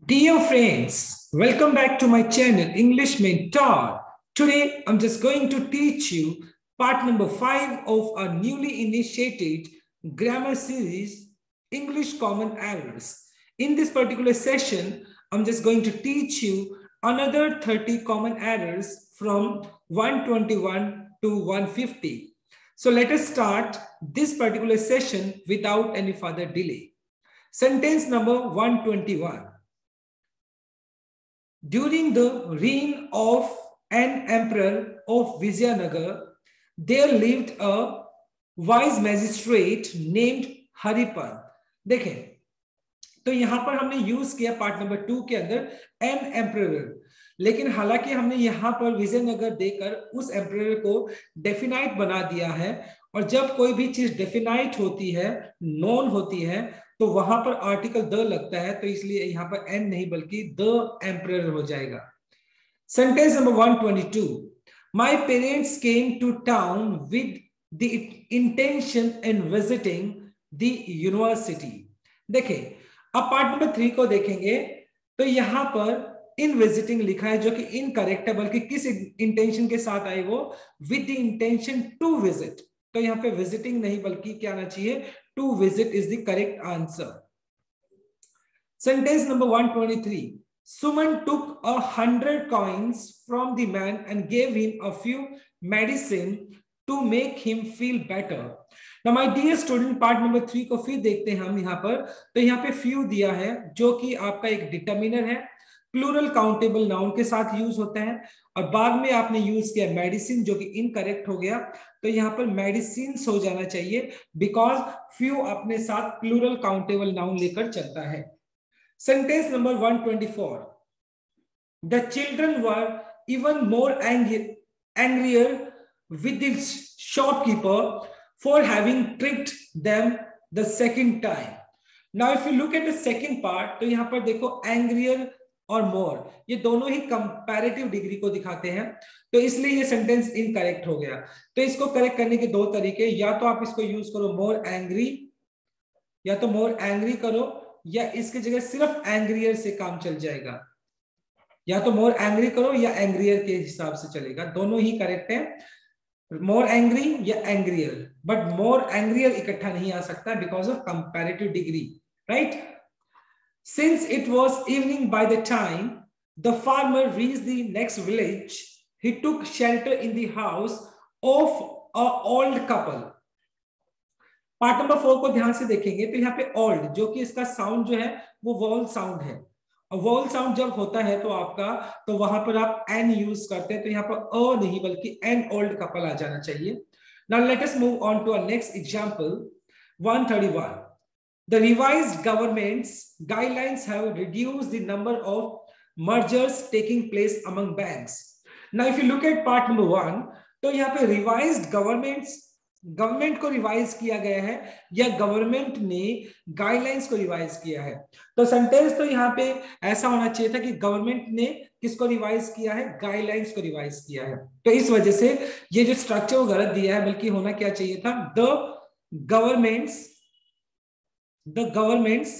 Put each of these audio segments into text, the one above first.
Dear friends, welcome back to my channel English Mentor. Today I'm just going to teach you part number 5 of our newly initiated grammar series English Common Errors. In this particular session, I'm just going to teach you another 30 common errors from 121 to 150. So let us start this particular session without any further delay. Sentence number 121. During the reign of an emperor of Vijayanagar, there lived a wise magistrate named हरिपन. देखें तो यहां पर हमने use किया part number 2 के अंदर N emperor, लेकिन हालांकि हमने यहां पर विजयनगर देकर उस एम्परर को डेफिनाइट बना दिया है, और जब कोई भी चीज डेफिनाइट होती है, नोन होती है, तो वहां पर आर्टिकल द लगता है, तो इसलिए यहां पर एन नहीं बल्कि द एम्परर हो जाएगा. Sentence number 122. My parents came to town with the intention in visiting the university. देखें अब पार्ट नंबर 3 को देखेंगे तो यहां पर इन विजिटिंग लिखा है, जो कि इनकरेक्ट है, बल्कि किस इंटेंशन के साथ आई वो, with the intention to visit. तो यहां पे विजिटिंग नहीं बल्कि क्या आना चाहिए, to visit is the correct answer. Sentence number 123. Suman took 100 coins from the man and gave him a few medicine to make him feel better. Now my dear student, part number 3 को फिर देखते हैं हम यहाँ पर. तो यहाँ पे few दिया है, जो कि आपका एक डिटर्मिनर है, प्लूरल काउंटेबल नाउन के साथ यूज होता है, और बाद में आपने यूज किया मेडिसिन, जो कि इनकरेक्ट हो गया. तो यहाँ पर मेडिसिन हो जाना चाहिए, बिकॉज फ्यू अपने साथ प्लूरल काउंटेबल नाउन लेकर चलता है. Sentence number 124. The children were even more angrier with the shopkeeper for having tricked them the second time. Now if you look at the second part, तो यहाँ पर देखो angrier और more, ये दोनों ही कंपैरेटिव डिग्री को दिखाते हैं, तो इसलिए ये सेंटेंस इनकरेक्ट हो गया. तो इसको करेक्ट करने के दो तरीके, या तो आप इसको यूज करो more angry, या तो more angry करो, या इसके जगह सिर्फ एंग्रियर से काम चल जाएगा. या तो मोर एंग्री करो या एंग्रियर के हिसाब से चलेगा, दोनों ही करेक्ट है, मोर एंग्री या एंग्रियर, बट मोर एंग्रियर इकट्ठा नहीं आ सकता because of comparative degree, right. Since it was evening by the time the farmer reached the next village, he took shelter in the house of a old couple. Part number 4 को ध्यान से देखेंगे तो यहाँ पे ओल्ड, जो कि इसका साउंड जो है वो वॉल साउंड है, और वॉल साउंड जब होता है तो आपका, तो वहां पर आप एन यूज करते हैं, तो यहाँ पर अ नहीं बल्कि एन ओल्ड कपल आ जाना चाहिए. Now let us move on to our next example 131. The revised governments guidelines have reduced the number of mergers taking place among banks. Now if you look at part number 1, तो यहाँ पे revised governments, government को revise किया गया है या government ने guidelines को रिवाइज किया है. तो सेंटेंस तो यहाँ पे ऐसा होना चाहिए था कि गवर्नमेंट ने किसको रिवाइज किया है, गाइडलाइंस को रिवाइज किया है. तो इस वजह से ये जो स्ट्रक्चर वो गलत दिया है, बल्कि होना क्या चाहिए था, द गवर्नमेंट्स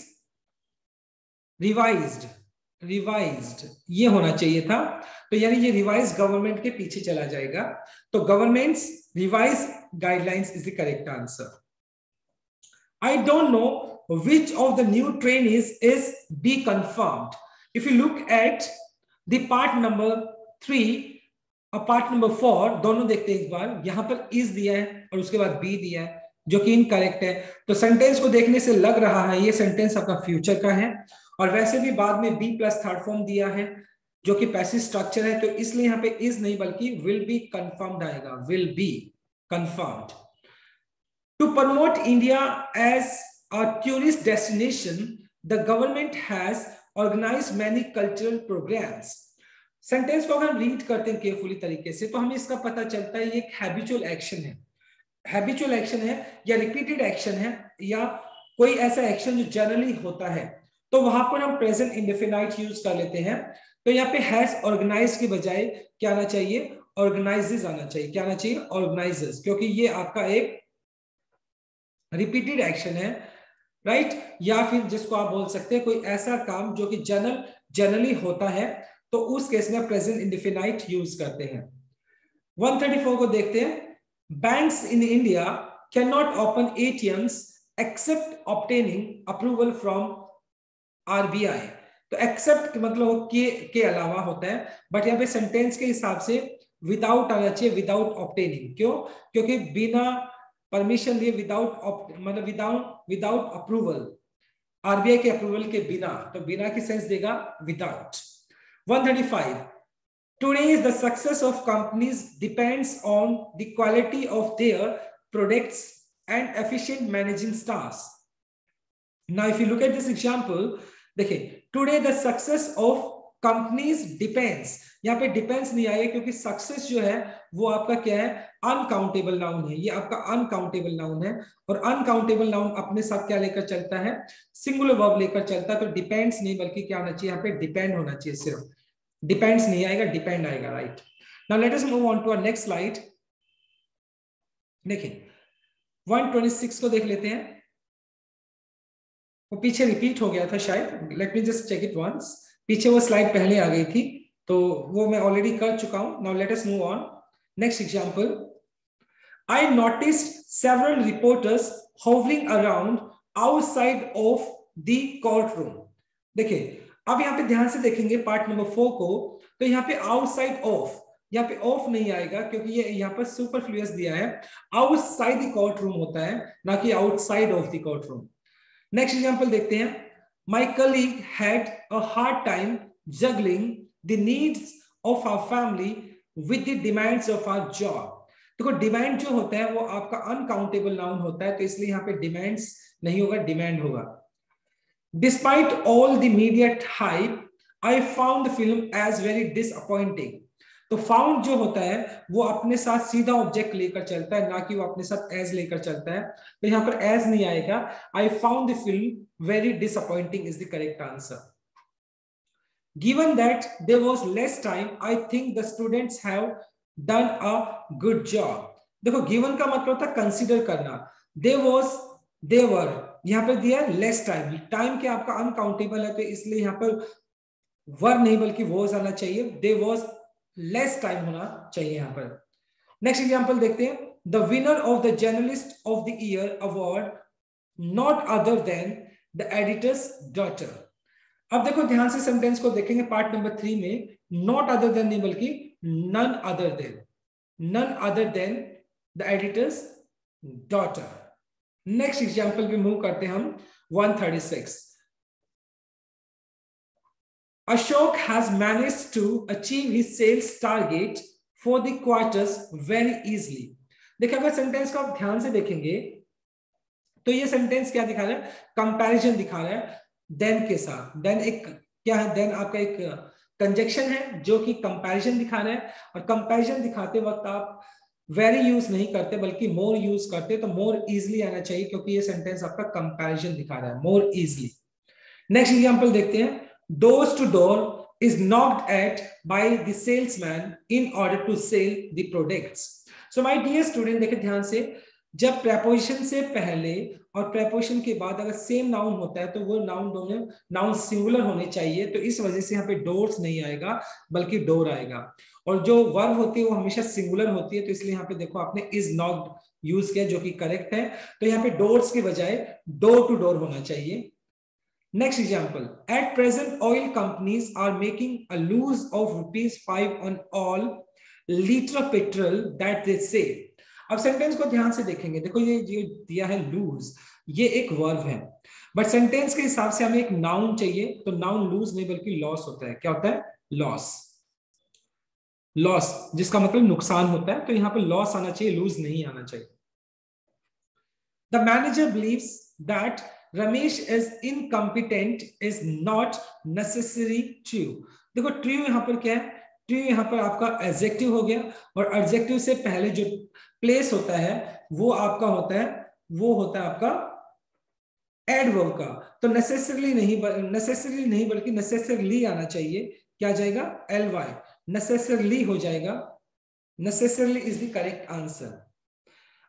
रिवाइज्ड ये होना चाहिए था. तो यानी ये रिवाइज गवर्नमेंट के पीछे चला जाएगा, तो governments revise guidelines is the correct answer. I don't know which of the new trainees is be confirmed. If you look at the part number 3 और part number 4, दोनों देखते हैं इस बार. यहां पर is दिया है और उसके बाद be दिया है, जो कि इनकरेक्ट है. तो सेंटेंस को देखने से लग रहा है ये सेंटेंस आपका फ्यूचर का है, और वैसे भी बाद में बी प्लस थर्ड फॉर्म दिया है, जो कि पैसिव स्ट्रक्चर है, तो इसलिए यहाँ पे इज नहीं बल्कि विल बी कंफर्म्ड आएगा, will be confirmed. To promote India as a tourist destination the government has organised many cultural programmes. Sentence को अगर रीड करते हैं केयरफुली तरीके से, तो हमें इसका पता चलता है ये एक हैबिचुअल एक्शन है. हैबिचुअल एक्शन है या रिपीटेड एक्शन है, या कोई ऐसा एक्शन जो जनरली होता है, तो वहां पर हम प्रेजेंट इंडेफिनाइट यूज कर लेते हैं. तो यहाँ पे हैज ऑर्गेनाइज के बजाय क्या आना चाहिए, ऑर्गेनाइजेस आना चाहिए. क्या आना चाहिए, ऑर्गेनाइजर्स, क्योंकि ये आपका एक रिपीटेड एक्शन है. राइट, या फिर जिसको आप बोल सकते हैं कोई ऐसा काम जो कि जनरली होता है, तो उस केस में प्रेजेंट इंडेफिनाइट यूज करते हैं। 134 को देखते हैं। Banks in India can not open ATMs except obtaining approval from RBI। तो एक्सेप्ट मतलब के अलावा होता है, बट यहाँ पे सेंटेंस के हिसाब से विदाउट आना चाहिए, विदाउट ऑब्टेनिंग। क्यों? क्योंकि बिना परमिशन लिए, विदाउट मतलब विदाउट अप्रूवल, RBI के अप्रूवल के बिना, तो बिना की सेंस देगा without. 135, today the success of companies depends on the quality of their products and efficient managing staffs. Now if you look at this example, देखिए, today the success of companies depends, यहाँ पे depends नहीं आएगा क्योंकि success जो है वो आपका क्या है, अनकाउंटेबल नाउन है। ये आपका अनकाउंटेबल नाउन है, और अनकाउंटेबल नाउन अपने साथ क्या लेकर चलता है, सिंगुलर वर्ब लेकर चलता है। तो डिपेंड्स नहीं बल्कि क्या होना चाहिए, यहाँ पे डिपेंड होना चाहिए, सिर्फ डिपेंड्स नहीं आएगा, डिपेंड आएगा। Right, now let us move on to our next slide. देखिए 126 को देख लेते हैं, वो पीछे रिपीट हो गया था शायद, let me just check it once. पीछे वो स्लाइड पहले आ गई थी, तो वो मैं ऑलरेडी कर चुका हूं। Now let us move on. Next example, I noticed several reporters hovering around outside of the court room. देखिए, अब यहाँ पे ध्यान से देखेंगे पार्ट नंबर 4 को, तो यहाँ पे आउटसाइड ऑफ, यहाँ पे ऑफ नहीं आएगा क्योंकि ये यहाँ पर सुपरफ्लुअस दिया है। आउटसाइड द कोर्ट रूम होता है, ना कि outside of the court room. Next example देखते हैं। My colleague had a hard time juggling the needs of our family with the demands of our job. देखो, डिमांड जो होता है वो आपका अनकाउंटेबल नाउन होता है, तो इसलिए यहाँ पे डिमांड्स नहीं होगा, डिमांड होगा। Despite all the media hype, I found the film as very disappointing. तो फाउंड जो होता है वो अपने साथ सीधा ऑब्जेक्ट लेकर चलता है, ना कि वो अपने साथ एज लेकर चलता है। तो यहाँ पर एज नहीं आएगा। I found the film very disappointing is the correct answer. Given that there was less time, I think the students have done a good job. देखो, given का मतलब था कंसीडर करना। There were यहाँ पर दिया लेस टाइम, टाइम के आपका अनकाउंटेबल है, तो इसलिए यहाँ पर वर नहीं बल्कि वॉज आना चाहिए। दे वॉज लेस टाइम होना चाहिए यहाँ पर। नेक्स्ट एग्जांपल देखते हैं। The winner of the journalist of the year award not other than the editor's daughter. अब देखो ध्यान से सेंटेंस को देखेंगे पार्ट नंबर 3 में, नॉट अदर देन नहीं बल्कि none other than the editor's daughter. Next example पे मूव करते हैं हम। 136, Ashok has managed to achieve his sales target for the quarters very easily. देखिए, अगर सेंटेंस को आप ध्यान से देखेंगे तो ये सेंटेंस क्या दिखा रहा है, कंपैरिजन दिखा रहा है देन के साथ। देन एक क्या है, देन आपका एक कंजक्शन है जो कि कंपैरिजन दिखा रहा है, और कंपैरिजन दिखाते वक्त आप वेरी यूज नहीं करते बल्कि मोर यूज करते, तो मोर इजली आना चाहिए क्योंकि ये सेंटेंस आपका कंपैरिजन दिखा रहा है, मोर इजली। नेक्स्ट एग्जांपल देखते हैं। Door to door is knocked at by the salesman in order to sell the products. So my dear student, देखिए ध्यान से, जब प्रेपोजिशन से पहले और प्रेपोजिशन के बाद अगर सेम नाउन होता है तो वो नाउन दोनों नाउन सिंगुलर होने चाहिए, तो इस वजह से यहाँ पे डोर्स नहीं आएगा बल्कि डोर आएगा। और जो वर्ब होती है वो हमेशा सिंगुलर होती है, तो इसलिए यहाँ पे देखो आपने इज नॉक्ड यूज किया जो कि करेक्ट है। तो यहाँ पे डोर्स के बजाय डोर टू डोर होना चाहिए। Next example, at present oil companies are making a loss of ₹5 on all liter of petrol that they sell. अब सेंटेंस को ध्यान से देखेंगे, देखो ये दिया है लूज, ये एक वर्ब है, बट सेंटेंस के हिसाब से हमें एक नाउन चाहिए, तो नाउन लूज नहीं बल्कि लॉस होता है। क्या होता है? लॉस, जिसका मतलब नुकसान होता है, तो यहाँ पे लॉस आना चाहिए, लूज नहीं आना चाहिए। The manager believes that Ramesh is incompetent is not necessary true. देखो true यहाँ पर क्या है, true यहाँ पर आपका adjective हो गया, और adjective से पहले जो place होता है वो आपका होता है, वो होता है आपका adverb का। तो necessarily नहीं बल्कि necessarily आना चाहिए। क्या जाएगा? ly, necessarily हो जाएगा। necessarily is the correct answer.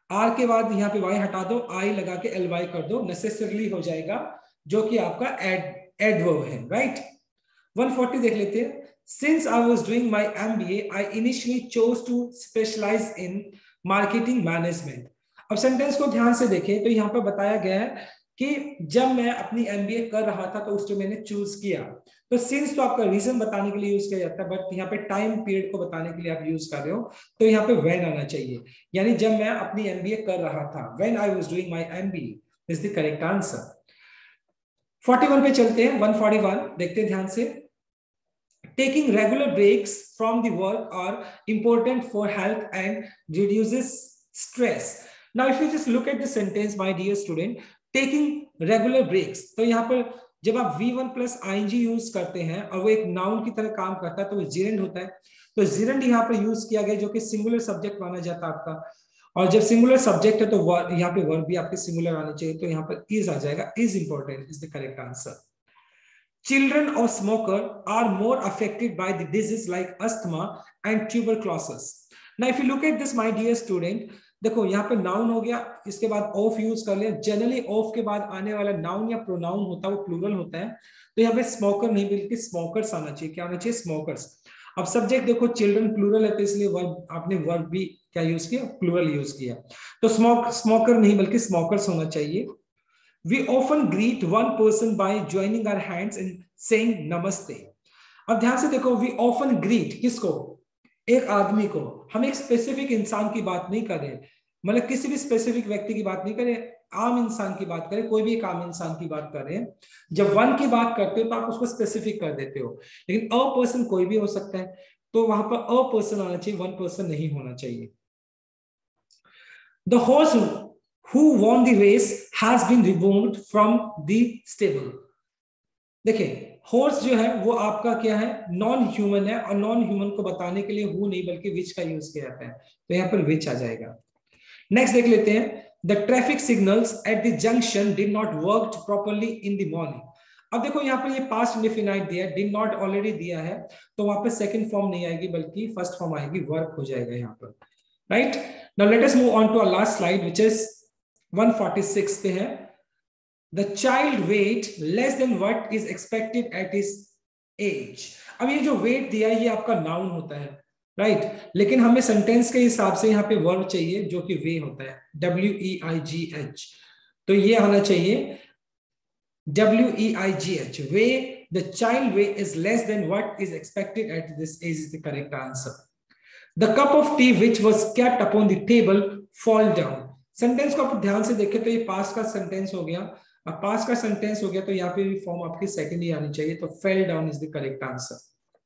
R के बाद यहाँ पे वाई हटा दो, आई लगा के एल वाई कर दो, नेसेसरली हो जाएगा, जो कि आपका एडवर्ब है, राइट। 140 देख लेते हैं। Since I was doing my MBA, I initially chose to specialize in marketing management. अब सेंटेंस को ध्यान से देखें तो यहाँ पर बताया गया है कि जब मैं अपनी MBA कर रहा था तो उस टाइम मैंने चूज किया। तो सिंस तो आपका रीजन बताने के लिए यूज किया जाता है, बट यहाँ पे टाइम पीरियड को बताने के लिए आप यूज कर रहे हो, तो यहाँ पे व्हेन आना चाहिए, यानी जब मैं अपनी MBA कर रहा था, when I was doing my MBA is the correct answer. 41 पे चलते हैं। 141 देखते हैं ध्यान से। Taking regular breaks from the work are important for health and reduces stress. Now, if you just look at the sentence, my dear student, taking regular breaks, तो यहाँ पर जब आप V1 plus ing यूज करते हैं और वो एक नाउन की तरह काम करता है तो वो जिरेंड होता है। तो जिरेंड यहाँ पर यूज किया गया जो कि सिंगुलर सब्जेक्ट माना जाता है आपका, और जब सिंगुलर सब्जेक्ट है तो यहाँ पे वर्ब भी आपके सिंगुलर आने चाहिए, तो यहाँ पर इज आ जाएगा, is important is the correct answer. Children of smoker are more affected by the disease like asthma and tuberculosis. Now, if you look at this, my dear student, देखो यहाँ पे नाउन हो गया, इसके बाद ऑफ यूज कर लिया। Generally of के बाद आने वाला नाउन या प्रोनाउन होता है वो प्लूरल होता है, तो यहाँ पे स्मोकर नहीं बल्कि स्मोकर्स आना चाहिए। क्या आना चाहिए? स्मोकर्स। अब सब्जेक्ट देखो चिल्ड्रन प्लूरल है तो इसलिए वर्ब आपने वर्ब भी क्या यूज किया? प्लूरल यूज किया। तो स्मोकर नहीं बल्कि स्मोकर्स होना चाहिए। We often greet one person by joining our hands and saying namaste. अब ध्यान से देखो, we often greet किसको? एक आदमी को। हम एक स्पेसिफिक इंसान की बात नहीं कर रहे, मतलब किसी भी स्पेसिफिक व्यक्ति की बात नहीं कर रहे, आम इंसान की बात करें, कोई भी एक आम इंसान की बात कर रहे हैं। जब वन की बात करते हो तो आप उसको स्पेसिफिक कर देते हो, लेकिन अ पर्सन कोई भी हो सकता है, तो वहां पर अ पर्सन आना चाहिए, वन पर्सन नहीं होना चाहिए। The horse who won the race has been removed from the stable. देखिए, हॉर्स जो है वो आपका क्या है? नॉन ह्यूमन है, और नॉन ह्यूमन को बताने के लिए हु नहीं बल्कि विच का यूज किया जाता है, तो यहाँ पर विच आ जाएगा। नेक्स्ट देख लेते हैं। The traffic signals at the junction did not work properly in the morning. अब देखो यहाँ पर ये पास्ट इंडेफिनाइट दिया है, डिड नॉट ऑलरेडी दिया है, तो वहां पर सेकंड फॉर्म नहीं आएगी बल्कि फर्स्ट फॉर्म आएगी, वर्क हो जाएगा यहाँ पर, right. Now let us move on to our last slide which is 146 पे है। The child weight less than what is expected at his age. अब ये जो weight दिया है ये आपका नाउन होता है, राइट, लेकिन हमें सेंटेंस के हिसाब से यहाँ पे वर्ब चाहिए जो कि वे होता है, WEIGH, तो ये आना चाहिए WEIGH, weigh. The child weight is less than what is expected at this age is the correct answer. The cup of tea which was kept upon the table fall down. Sentence को आप ध्यान से देखें तो ये past का sentence हो गया, अब पास्ट का सेंटेंस हो गया तो यहाँ पे भी फॉर्म आपकी सेकंड ही आनी चाहिए, तो fell down is the correct answer.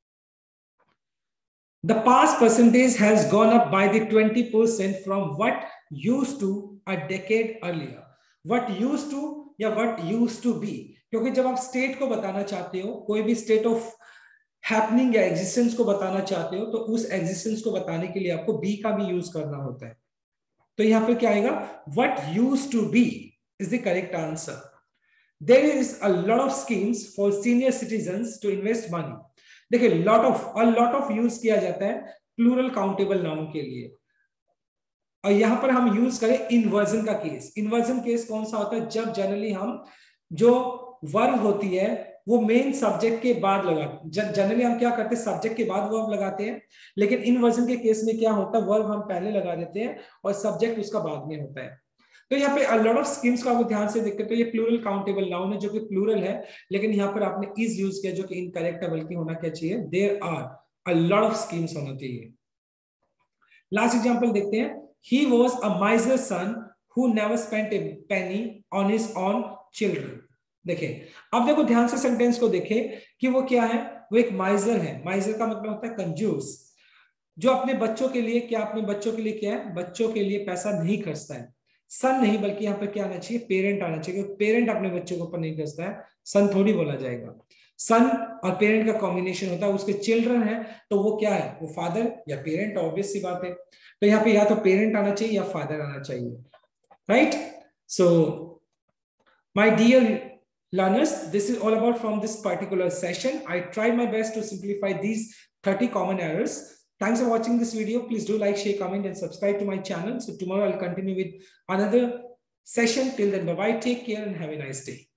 The past percentage has gone up by the 20% from what used to a decade earlier. What used to या व्हाट यूज्ड टू बी, क्योंकि जब आप स्टेट को बताना चाहते हो, कोई भी स्टेट ऑफ हैपनिंग या एग्जिस्टेंस को बताना चाहते हो, तो उस एग्जिस्टेंस को बताने के लिए आपको बी का भी यूज करना होता है, तो यहां पे क्या आएगा? What used to be is the correct answer. There is a lot of schemes for senior citizens to invest money. देखिए, a lot of यूज किया जाता है प्लूरल काउंटेबल नाउन के लिए, और यहां पर हम यूज करें इन्वर्जन का केस। इन्वर्जन केस कौन सा होता है? जब जनरली हम जो वर्ब होती है वो मेन सब्जेक्ट के बाद लगाते, जनरली हम क्या करते हैं? सब्जेक्ट के बाद वर्ब लगाते हैं, लेकिन इन्वर्जन के केस में क्या होता है? वर्ब हम पहले लगा देते हैं और सब्जेक्ट उसका बाद में होता है। तो यहाँ पे अ लॉट ऑफ स्कीम्स को आप ध्यान से देखते, तो ये प्लूरल काउंटेबल नाउन है जो कि प्लूरल है, लेकिन यहाँ पर आपने इज यूज किया जो कि इनकरेक्ट है, बल्कि होना क्या चाहिए? There are a lot of schemes होना चाहिए। लास्ट एग्जांपल देखते हैं। He was a miser son who never spent a penny on his own children. देखिए, अब देखो ध्यान से सेंटेंस को देखें कि वो क्या है? वो एक माइजर है। माइजर का मतलब होता है कंजूस, जो अपने बच्चों के लिए क्या, अपने बच्चों के लिए क्या है? बच्चों के लिए पैसा नहीं खर्चता है। सन नहीं बल्कि यहाँ पे क्या आना चाहिए? पेरेंट आना चाहिए, क्योंकि पेरेंट अपने बच्चों के ऊपर नहीं खर्चता है, सन थोड़ी बोला जाएगा। सन और पेरेंट का कॉम्बिनेशन होता है, उसके चिल्ड्रन है तो वो क्या है? वो फादर या पेरेंट, ऑब्वियस सी बात है। तो यहाँ पे या तो पेरेंट आना चाहिए या फादर आना चाहिए, right. So my dear learners, this is all about from this particular session. I tried my best to simplify these 30 common errors. Thanks for watching this video. Please do like, share, comment, and subscribe to my channel. So tomorrow I'll continue with another session. Till then, bye-bye. Take care and have a nice day.